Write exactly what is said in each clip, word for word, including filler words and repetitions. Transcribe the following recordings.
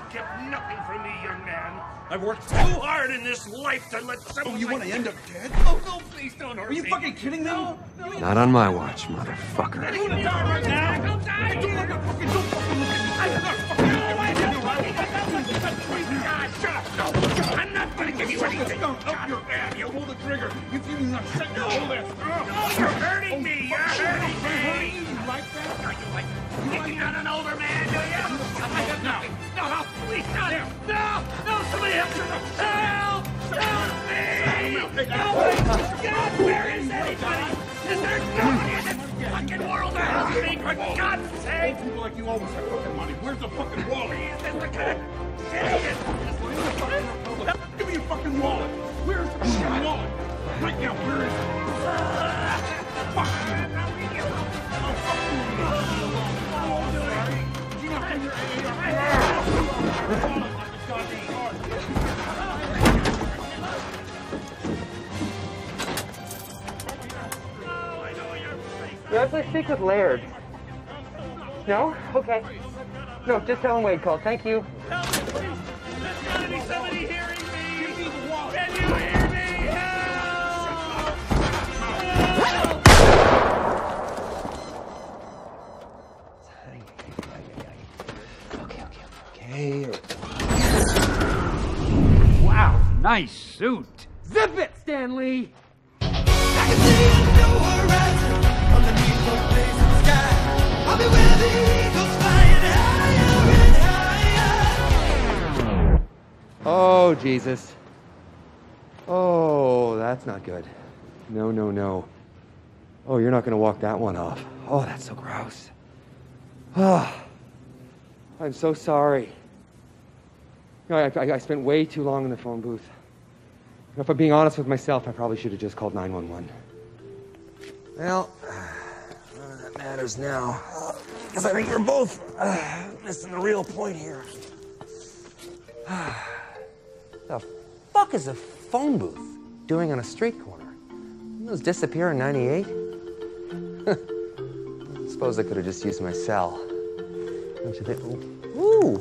kept nothing from me, young man. I've worked too hard in this life to let someone. Oh, you like want to end up dead? Oh, no, please don't hurt Are you me. fucking kidding me? No, no. Not on my watch, motherfucker. Let him die right now. Don't die. Don't look at fucking. Don't fucking look at me. I'm not fucking. No, I don't fucking. God, shut up. No, I'm not gonna give you anything. Don't up your ass. You pull the trigger. If you do not set no. Hold this. No, you're hurting me. You're hurting me. You like that? No, you like picking on an older man, do you? No, no, no, please, not him. No, no, somebody else. Help! Help me! Help me! God, where is anybody? Is there nobody in this fucking world to help me, for God's sake? People like you always have fucking money. Where's the fucking wallet? Is this the kind of shit is this? Give me your fucking wallet. Where's the fucking wallet? Right now, where is it? Fuck you. Oh, fuck you. Oh, sorry. Do you not have your A R? Let's let's speak with Laird. No? Okay. No, just tell him Wade called. Thank you. Help me, please. There's gotta be somebody hearing me. Can you hear me? Help! Okay, okay, okay. Wow, nice suit. Zip it, Stanley! Oh, Jesus. Oh, that's not good. No, no, no. Oh, you're not going to walk that one off. Oh, that's so gross. Ah, I'm so sorry. You know, I, I, I spent way too long in the phone booth. You know, if I'm being honest with myself, I probably should have just called nine one one. Well, none of that matters now. Because I think we're both uh, missing the real point here. The fuck is a phone booth doing on a street corner? Didn't those disappear in ninety-eight? Suppose I could have just used my cell. Don't you think? Ooh!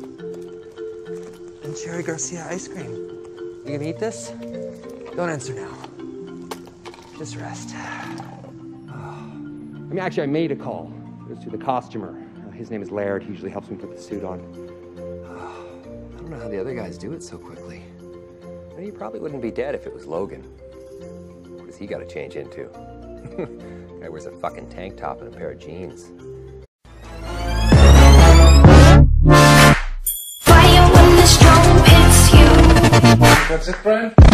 And Cherry Garcia ice cream. You gonna eat this? Don't answer now. Just rest. Oh. I mean, actually, I made a call. It was to the costumer. Uh, his name is Laird. He usually helps me put the suit on. Oh, I don't know how the other guys do it so quickly. I mean, he probably wouldn't be dead if it was Logan. What has he got to change into? Guy wears a fucking tank top and a pair of jeans. Fire when the storm hits you. That's it, friend?